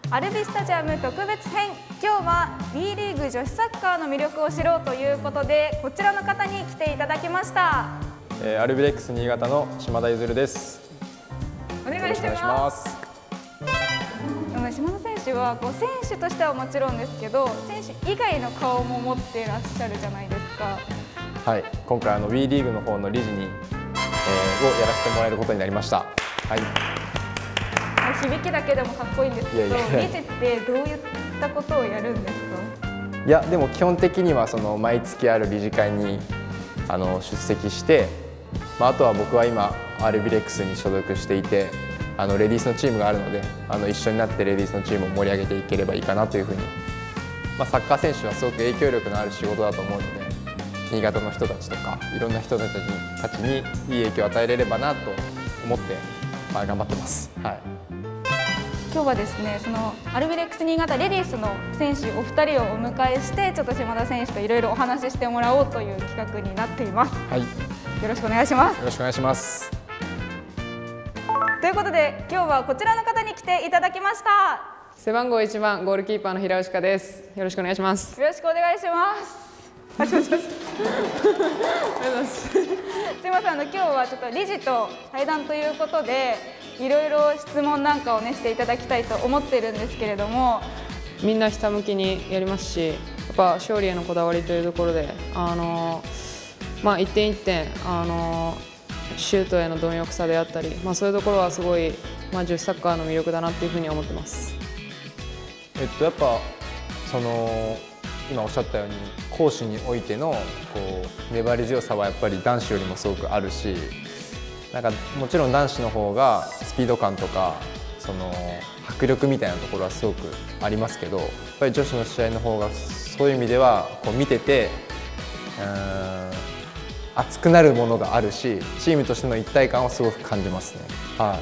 アルビスタジアム特別編。今日は B リーグ女子サッカーの魅力を知ろうということで、こちらの方に来ていただきました。 アルビレックス新潟の島田譲です。 お願いします。島田選手は選手としてはもちろんですけど、選手以外の顔も持っていらっしゃるじゃないですか。 はい、今回WEリーグの方の理事に、をやらせてもらえることになりました。はい。 響きだけでもかっこいいんですけど、理事ってどういったことをやるんですか？ いや、でも基本的には毎月ある理事会に出席して、あとは僕は今アルビレックスに所属していて、レディースのチームがあるので、一緒になってレディースのチームを盛り上げていければいいかなというふうに、サッカー選手はすごく影響力のある仕事だと思うので、新潟の人たちとかいろんな人たちにいい影響を与えれればなと思って、頑張ってます。はい。 今日はですね、そのアルビレックス新潟レディースの選手お二人をお迎えして、ちょっと島田選手といろいろお話ししてもらおうという企画になっています。 はい。 よろしくお願いします。 よろしくお願いします。 ということで、今日はこちらの方に来ていただきました。 背番号1番ゴールキーパーの平内香です。よろしくお願いします。 よろしくお願いします。すみません、今日はちょっと理事と対談ということで、いろいろ質問なんかをねしていただきたいと思ってるんですけれども、 みんなひたむきにやりますし、やっぱ勝利へのこだわりというところで、一点一点シュートへの貪欲さであったり、そういうところはすごい、女子サッカーの魅力だなっていうふうに思ってます。 やっぱ今おっしゃったように攻守においての粘り強さはやっぱり男子よりもすごくあるし、もちろん男子の方がスピード感とか迫力みたいなところはすごくありますけど、やっぱり女子の試合の方がそういう意味では見てて熱くなるものがあるし、チームとしての一体感をすごく感じますね。はい。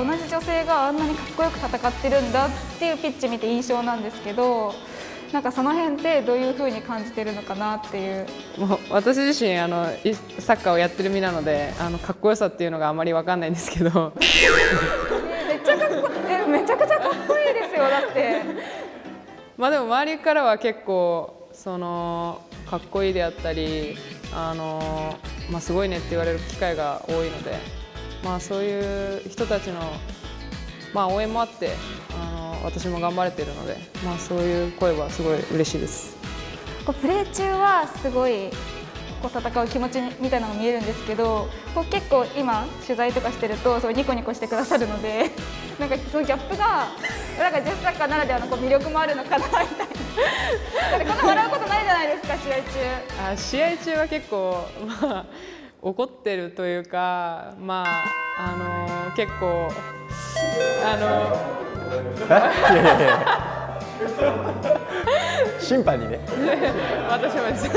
同じ女性があんなにかっこよく戦ってるんだっていうピッチ見て印象なんですけど、その辺ってどういうふうに感じてるのかなっていう。 私自身サッカーをやってる身なので、かっこよさっていうのがあまり分かんないんですけどめちゃくちゃかっこいいですよ。だってでも周りからは結構かっこいいであったりすごいねって言われる機会が多いので、そういう人たちの応援もあって私も頑張れているので、そういう声はすごい嬉しいです。 プレー中はすごい戦う気持ちみたいなのが見えるんですけど、結構今取材とかしてるとニコニコしてくださるので、そのギャップが女子サッカーならではの魅力もあるのかなみたいな。こんな笑うことないじゃないですか、試合中。 試合中は結構怒ってるというか、結構審判にね私もです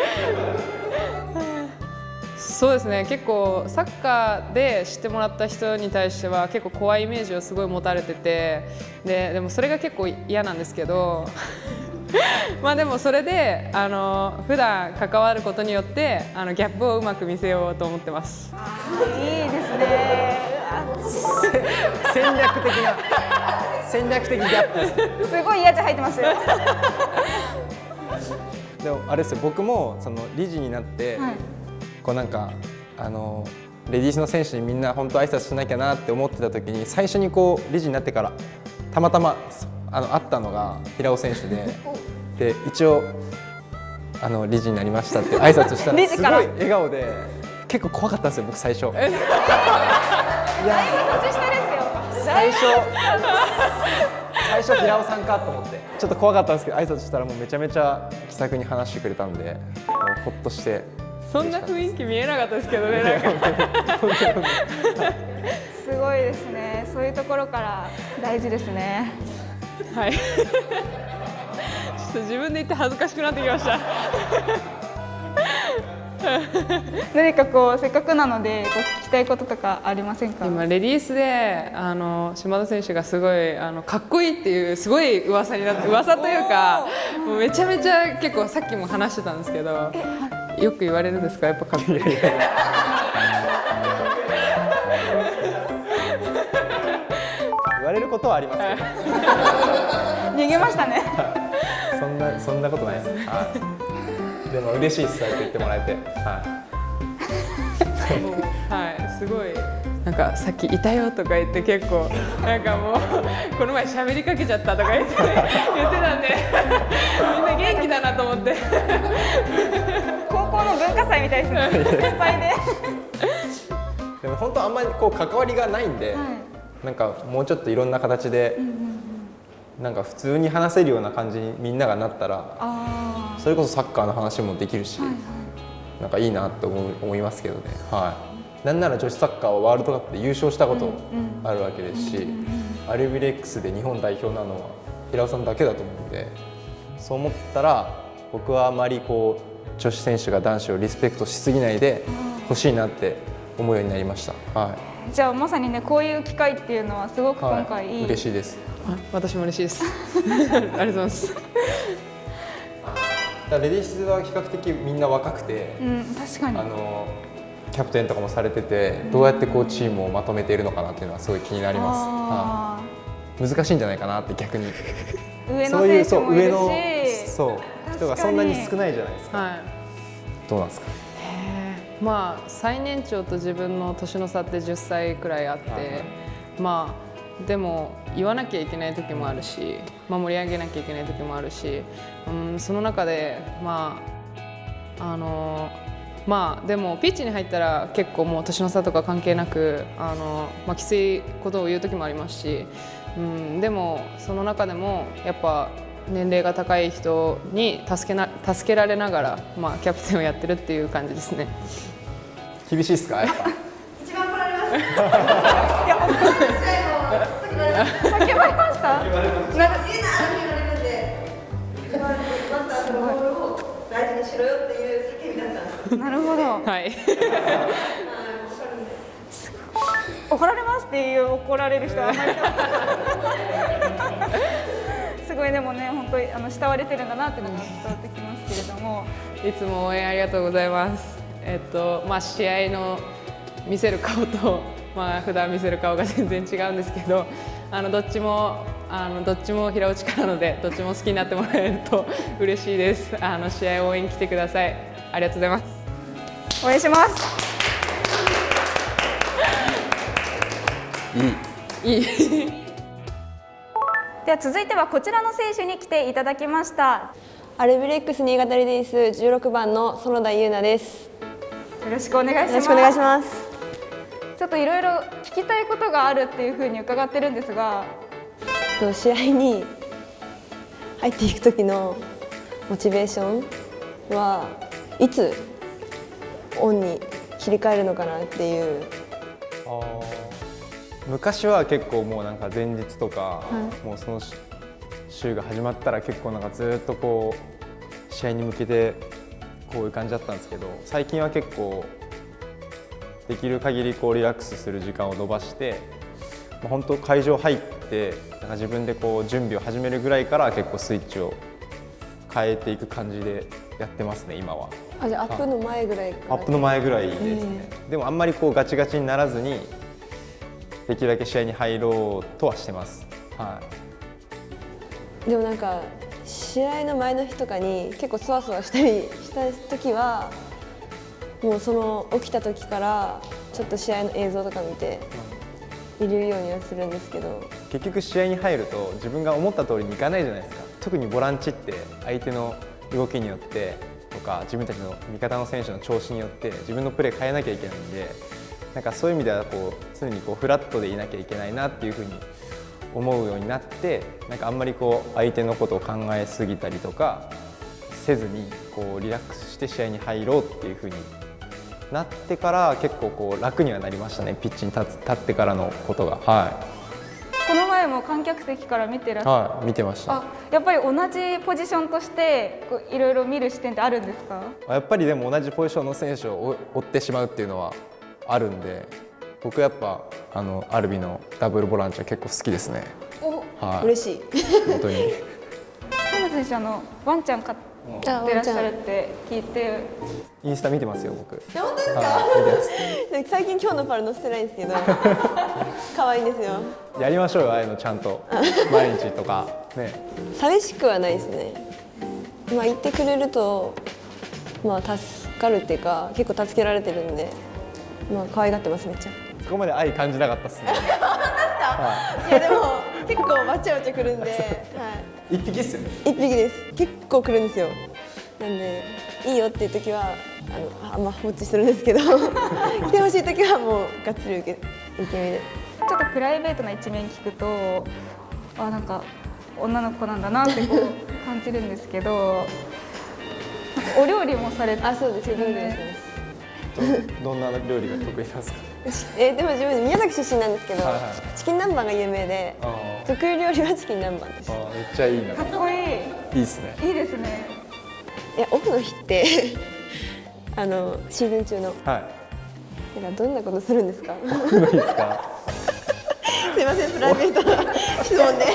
そうですね、結構サッカーで知ってもらった人に対しては結構怖いイメージをすごい持たれてて、でもそれが結構嫌なんですけどでもそれで普段関わることによってギャップをうまく見せようと思ってます。 いいですね。 戦略的ギャップすごい嫌じゃ入ってますよ。 でもあれですよ、僕も理事になって、はい、レディースの選手にみんな本当挨拶しなきゃなって思ってた時に、最初に理事になってからたまたま会ったのが平尾選手で一応理事になりましたって挨拶したらすごい笑顔で、結構怖かったんですよ僕最初。いや最初平尾さんかと思ってちょっと怖かったんですけど、挨拶したらもうめちゃめちゃ気さくに話してくれたんで、ほっとして。 そんな雰囲気見えなかったですけどね。 すごいですね。そういうところから大事ですね。 はい。ちょっと自分で言って恥ずかしくなってきました。 何かせっかくなので聞きたいこととかありませんか？ 今レディースで島田選手がすごいかっこいいっていうすごい噂になって、噂というかもうめちゃめちゃ結構さっきも話してたんですけど、よく言われるんですか？やっぱかっこいい。 言われることことはありますけど逃げましたね。 そんなことないです、はい、でも嬉しいです、そうやって言ってもらえて、 もうはいすごいなんかさっきいたよとか言って結構なんかもうこの前喋りかけちゃったとか言ってたんでみんな元気だなと思って高校の文化祭みたいですね。先輩で。 でも本当あんまりこう関わりがないんで、なんかもうちょっといろんな形で、なんか普通に話せるような感じにみんながなったら、それこそサッカーの話もできるし、なんかいいなって思いますけどね。はい。なんなら女子サッカーはワールドカップで優勝したことあるわけですし、アルビレックスで日本代表なのは平尾さんだけだと思うんで、そう思ったら僕はあまりこう女子選手が男子をリスペクトしすぎないでほしいなって思うようになりました。はい。じゃあまさにねこういう機会っていうのはすごく今回いい。 嬉しいです。 私も嬉しいです。ありがとうございます。 レディースは比較的みんな若くて、 確かにキャプテンとかもされてて、どうやってこうチームをまとめているのかなっていうのはすごい気になります。難しいんじゃないかなって逆に。 上の選手もいるし、 人がそんなに少ないじゃないですか。 はい、 どうなんですか。 まあ最年長と自分の年の差って10歳くらいあって、まあでも言わなきゃいけない時もあるし、盛り上げなきゃいけない時もあるし、その中ででもピッチに入ったら結構もう年の差とか関係なくきついことを言う時もありますし、でもその中でもやっぱ年齢が高い人に助けられながら、キャプテンをやってるっていう感じですね。 厳しいですか、やっぱ。 一番怒られます。 叫ばれました。 言うなって言われるんで、またそのボールを大事にしろよっていう叫びだったんです。 なるほど。 はい。 怒られますっていう怒られる人はあまりすごいでもね本当に慕われてるんだなっていうのが伝わってきますけれども。 いつも応援ありがとうございます。試合の見せる顔と、普段見せる顔が全然違うんですけど、どっちも平打ちからなので、どっちも好きになってもらえると嬉しいです。試合応援来てください。ありがとうございます。 応援します。 いい。 では続いてはこちらの選手に来ていただきました。 アルビレックス新潟レディース16番の園田優奈です。 よろしくお願いします。 よろしくお願いします。 ちょっといろいろ聞きたいことがあるっていうふうに伺ってるんですが、 試合に入っていく時のモチベーションはいつオンに切り替えるのかなっていう。 昔は結構もうなんか前日とか、もうその週が始まったら結構なんかずっとこう試合に向けてこういう感じだったんですけど、最近は結構できる限りこうリラックスする時間を延ばして、本当会場入ってなんか自分でこう準備を始めるぐらいから結構スイッチを変えていく感じでやってますね今は。 じゃあアップの前ぐらいから。 アップの前ぐらいですね。でもあんまりこうガチガチにならずにできるだけ試合に入ろうとはしてます。 でもなんか試合の前の日とかに結構そわそわしたりした時はもうその起きた時からちょっと試合の映像とか見て入れるようにはするんですけど、 結局試合に入ると自分が思った通りにいかないじゃないですか。特にボランチって相手の動きによってとか自分たちの味方の選手の調子によって自分のプレー変えなきゃいけないんで、なんかそういう意味ではこう常にこうフラットでいなきゃいけないなっていうふうに思うようになって、なんかあんまりこう相手のことを考えすぎたりとかせずにこうリラックスして試合に入ろうっていうふうになってから結構こう楽にはなりましたね、ピッチに立ってからのことが。 この前も観客席から見てらっしゃ見てました。 やっぱり同じポジションとしていろいろ見る視点ってあるんですか？ やっぱりでも同じポジションの選手を追ってしまうっていうのはあるんで、僕やっぱアルビのダブルボランチは結構好きですね。 嬉しい。 本当に。 園田選手ワンちゃん飼ってらっしゃるって聞いて。 インスタ見てますよ僕。 本当ですか？最近今日のパル載せてないんですけど可愛いんですよ。 やりましょうよ、ああいうのちゃんと毎日とかね。 寂しくはないですね。まあ言ってくれるとまあ助かるっていうか結構助けられてるんで、まあ可愛がってますめっちゃ。 そこまで愛感じなかったっすね。 いやでも結構バチャバチャくるんで、はい。 一匹っすよね。 一匹です。結構来るんですよ。なんでいいよっていう時はあんま放置してるんですけど来てほしい時はもうがっつり受け身で。 ちょっとプライベートな一面聞くとなんか女の子なんだなってこう感じるんですけどお料理もされてあ、そうです。料理です。 どんな料理が得意なんですか。 でも自分宮崎出身なんですけど、 はいはい、 チキン南蛮が有名で得意料理はチキン南蛮です。 めっちゃいいな。 かっこいい。 いいですね。 いいですね。 オフの日ってシーズン中の、はい、なんかどんなことするんですか。 オフの日ですか。 すいません、プライベートな質問で。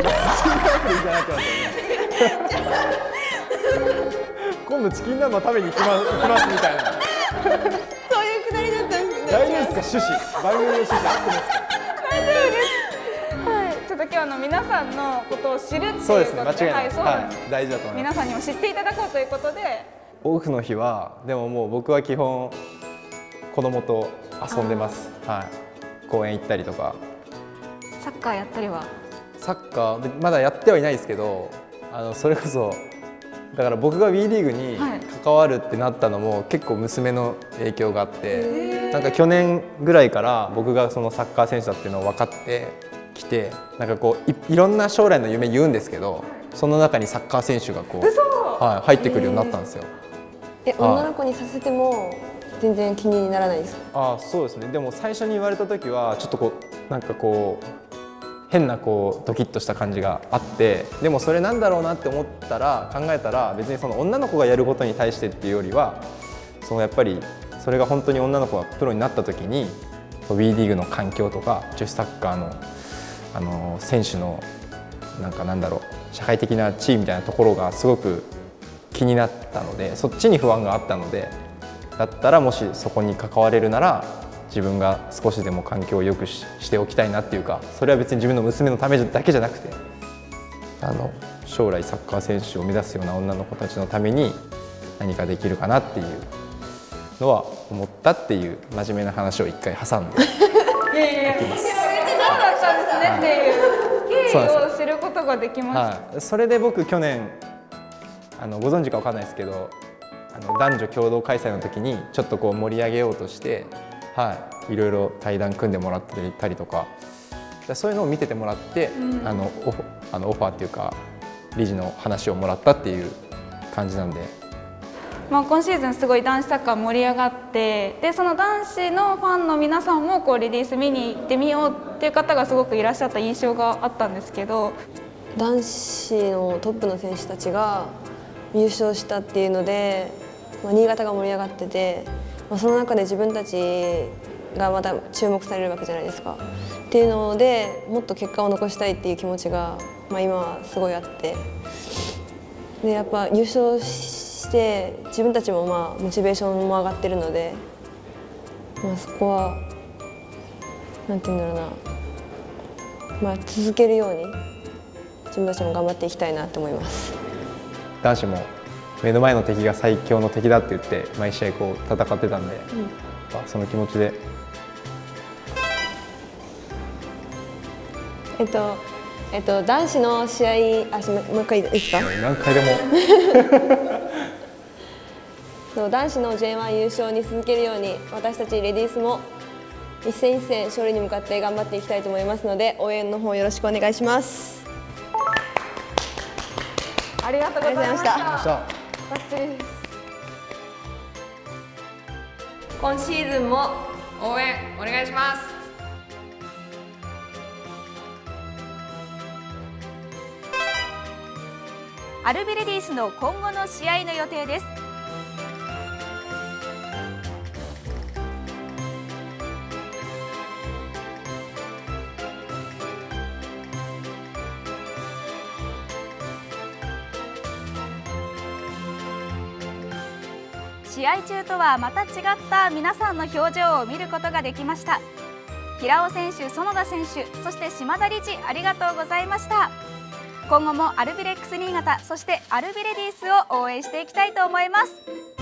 今度チキン南蛮食べに行きますみたいな。 そういうくだりだったんですね。 大丈夫ですか、趣旨、番組の趣旨合ってますか。 大丈夫です。はい、ちょっと今日皆さんのことを知るっていうことで、 そうですね、間違いない、 はい、そうなんです。 大事だと思います。 皆さんにも知っていただこうということで。 オフの日はでももう僕は基本子供と遊んでます。はい、公園行ったりとか。 サッカーやったりは。 サッカーまだやってはいないですけど、それこそだから僕が WE リーグに関わるってなったのも結構娘の影響があって、なんか去年ぐらいから僕がそのサッカー選手だっていうのを分かってきて、なんかこう いろんな将来の夢言うんですけど、その中にサッカー選手がこう、はい、入ってくるようになったんですよ。 女の子にさせても全然気にならないですか。 そうですね。でも最初に言われた時はちょっとこうなんかこう変なこうドキッとした感じがあって、でもそれなんだろうなって思ったら考えたら、別にその女の子がやることに対してっていうよりは、そのやっぱりそれが本当に女の子がプロになった時に WE リーグの環境とか女子サッカーの選手のなんだろう、社会的な地位みたいなところがすごく気になったので、そっちに不安があったので、だったらもしそこに関われるなら自分が少しでも環境を良くしておきたいなっていうか、それは別に自分の娘のためだけじゃなくて、将来サッカー選手を目指すような女の子たちのために何かできるかなっていうのは思ったっていう真面目な話を一回挟んでいやいや、そうだったんですねっていう経緯を知ることができました。 はい、それで僕去年ご存知かわかんないですけど、男女共同開催の時にちょっとこう盛り上げようとして、はい、いろいろ対談組んでもらってたりとか、そういうのを見ててもらって、オファーっていうか理事の話をもらったっていう感じなんで、 今シーズンすごい男子サッカー盛り上がって、でその男子のファンの皆さんもこうレディース見に行ってみようっていう方がすごくいらっしゃった印象があったんですけど、 男子のトップの選手たちが優勝したっていうので、新潟が盛り上がってて、その中で自分たちがまた注目されるわけじゃないですか。っていうのでもっと結果を残したいっていう気持ちが、今はすごいあって、でやっぱ優勝して自分たちもモチベーションも上がってるので、そこはなんて言うんだろうな、続けるように自分たちも頑張っていきたいなと思います。 男子も目の前の敵が最強の敵だって言って毎試合こう戦ってたんで、その気持ちで。 男子の試合、もう一回いいですか？ 何回でも。 男子の J1 優勝に続けるように、私たちレディースも一戦一戦勝利に向かって頑張っていきたいと思いますので、応援の方よろしくお願いします。 ありがとうございました。 バッチリです。今シーズンも応援お願いします。 アルビレディースの今後の試合の予定です。試合中とはまた違った皆さんの表情を見ることができました。 平尾選手、園田選手、そして島田理事、ありがとうございました。今後もアルビレックス新潟、そしてアルビレディースを応援していきたいと思います。